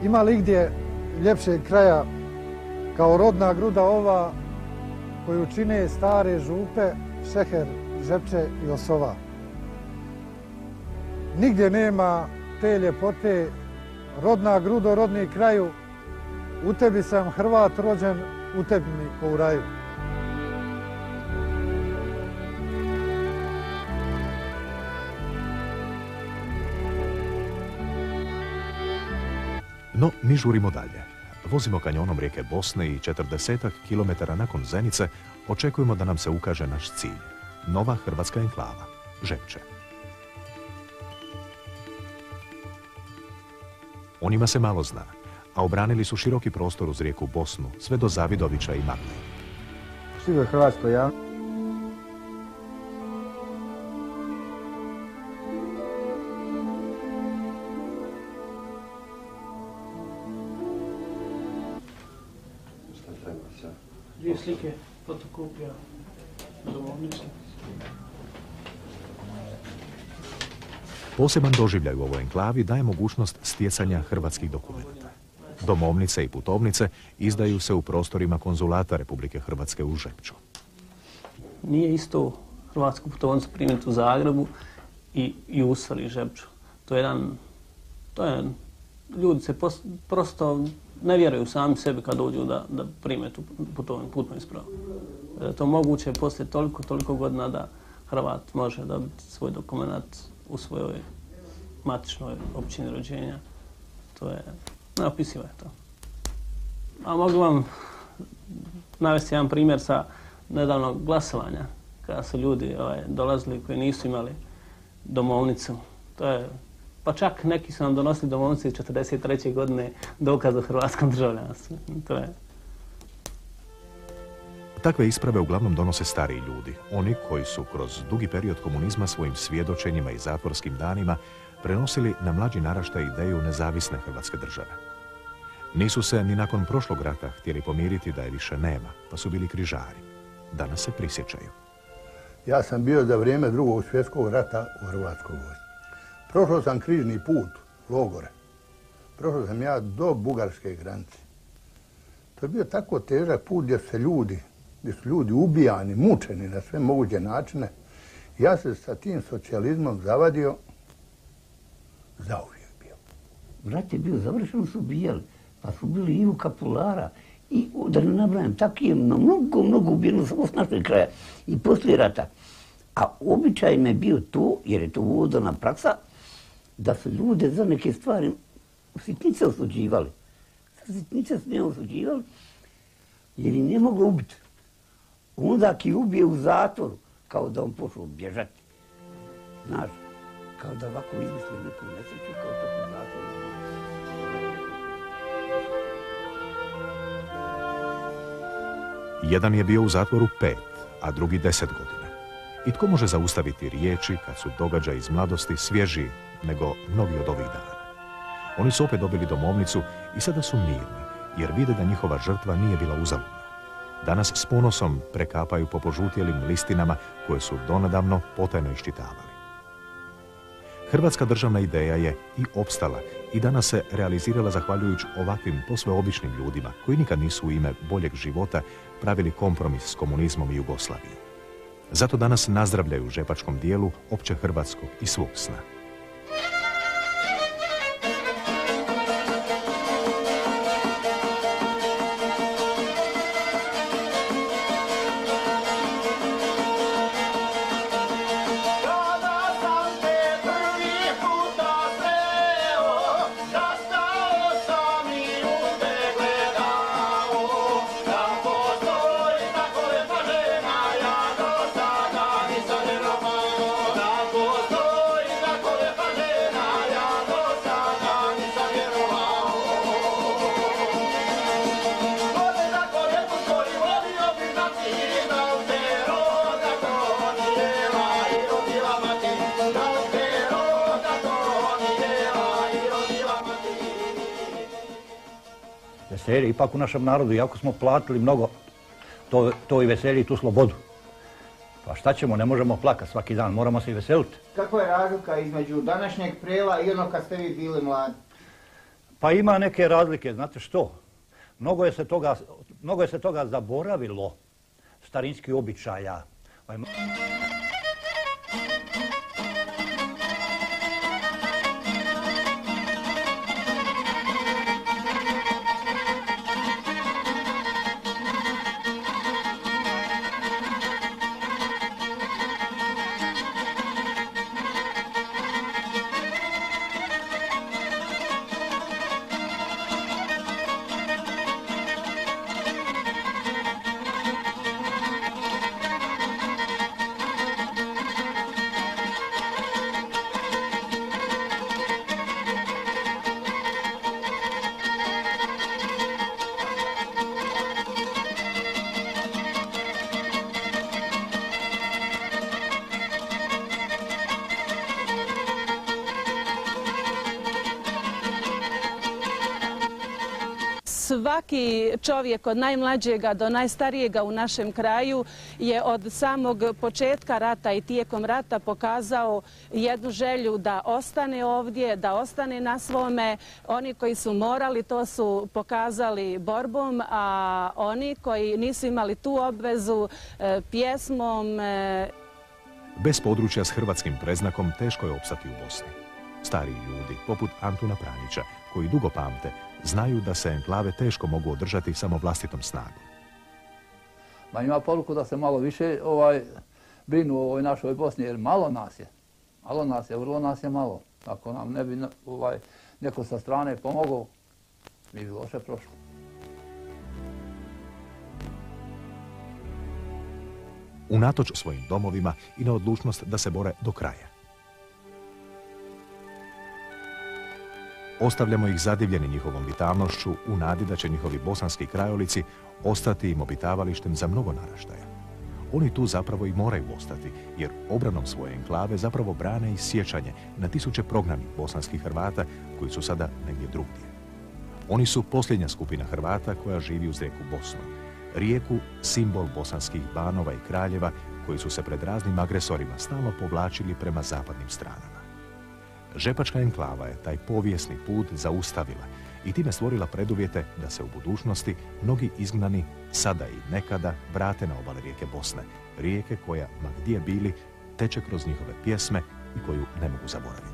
Ima li gdje ljepšeg kraja kao rodna gruda ova koju čine stare župe, Šeher, Žepče i Osova? Nigdje nema te ljepote, rodna grudo, rodni kraju, u tebi sam Hrvat rođen, u tebi mi ko u raju. No, mi žurimo dalje. Vozimo kanjonom rijeke Bosne i 40 kilometara nakon Zenice očekujemo da nam se ukaže naš cilj. Nova hrvatska enklava, Žepče. O njima se malo zna, a obranili su široki prostor uz rijeku Bosnu, sve do Zavidovića i Magle. Široj hrvatskoj javnosti dvije slike, fotokopija, domovnice. Poseban doživljaj u ovoj enklavi daje mogućnost stjecanja hrvatskih dokumenta. Domovnice i putovnice izdaju se u prostorima konzulata Republike Hrvatske u Žepču. Nije isto hrvatsku putovnicu primiti u Zagrebu i u Sali Žepču. Ljudi se prosto ne vjeruju sami sebi kad dođu da prime tu putnu ispravu. To moguće poslije toliko godina da Hrvat može dobiti svoj dokument u svojoj matičnoj općini rođenja. To je neopisivo je to. A mogu vam navesti jedan primjer sa nedavnog glasovanja, kada su ljudi dolazili koji nisu imali domovnicu. Pa čak neki su nam donosili domovnice iz 1943. godine dokaz o hrvatskom državljanstvu. Takve isprave uglavnom donose stariji ljudi, oni koji su kroz dugi period komunizma svojim svjedočenjima i zatvorskim danima prenosili na mlađi naraštaj ideju nezavisne Hrvatske države. Nisu se ni nakon prošlog rata htjeli pomiriti da je više nema, pa su bili križari. Danas se prisjećaju. Ja sam bio za vrijeme Drugog svjetskog rata u Hrvatskoj vojsci. Prošao sam križni put, logore. Prošao sam ja do bugarske granice. To je bio tako težak put gdje su ljudi ubijani, mučeni na sve moguće načine. Ja se sa tim socijalizmom zavadio, zauvijek bio. Rat je bio završen, su ubijali. Pa su bili i u Kapulara, i da ne nabrajam, tako je mnogo ubijeno samo s našeg kraja i poslije rata. A običaj me bio to, jer je to uvodana praksa, da su ljude za neke stvari sitnice osuđivali. Sitnice su ne osuđivali, jer ih ne moglo ubiti. Onda ki ubije u zatvoru, kao da on pošao bježati. Znaš, kao da ovako izmisli neku nesreću, kao to u zatvoru. Jedan je bio u zatvoru 5, a drugi 10 godina. I tko može zaustaviti riječi kad su događaji iz mladosti svježiji nego mnogi od ovih dana? Oni su opet dobili domovnicu i sada su mirni, jer vide da njihova žrtva nije bila uzaludna. Danas s ponosom prekapaju po požutjelim listinama koje su donedavno potajno iščitavali. Hrvatska državna ideja je i opstala i danas se realizirala zahvaljujući ovakvim posve običnim ljudima koji nikad nisu u ime boljeg života pravili kompromis s komunizmom i Jugoslavijom. Zato danas nazdravljaju u žepačkom dijelu opće hrvatskog i svog sna. Veselje ipak u našem narodu, iako smo platili mnogo, to i veselje i tu slobodu. Pa šta ćemo, ne možemo plakati svaki dan, moramo se i veseliti. Kakva je razlika između današnjeg prela i ono kad ste vi bili mladi? Pa ima neke razlike, znate što? Mnogo je se toga zaboravilo, starinskih običaja. Svaki čovjek od najmlađega do najstarijega u našem kraju je od samog početka rata i tijekom rata pokazao jednu želju da ostane ovdje, da ostane na svome. Oni koji su morali to su pokazali borbom, a oni koji nisu imali tu obvezu pjesmom. Bez područja s hrvatskim predznakom teško je opstati u Bosni. Stariji ljudi, poput Antuna Pranjića, koji dugo pamte, znaju da se enklave teško mogu održati samo vlastitom snagom. Ma ima poruku da se malo više brinu o ovoj našoj Bosni, jer malo nas je, vrlo nas je malo. Ako nam ne bi neko sa strane pomogao, mi bi loše prošlo. Unatoč svojim domovima i na odlučnost da se bore do kraja. Ostavljamo ih zadivljeni njihovom vitalnošću u nadi da će njihovi bosanski krajolici ostati im obitavalištem za mnogo naraštaja. Oni tu zapravo i moraju ostati, jer obranom svoje enklave zapravo brane i sjećanje na tisuće prognanih bosanskih Hrvata koji su sada negdje drugdje. Oni su posljednja skupina Hrvata koja živi uz rijeku Bosnu. Rijeku, simbol bosanskih banova i kraljeva koji su se pred raznim agresorima stalno povlačili prema zapadnim stranama. Žepačka enklava je taj povijesni put zaustavila i time stvorila preduvjete da se u budućnosti mnogi izgnani sada i nekada vrate na obale rijeke Bosne, rijeke koja, ma gdje bili, teče kroz njihove pjesme i koju ne mogu zaboraviti.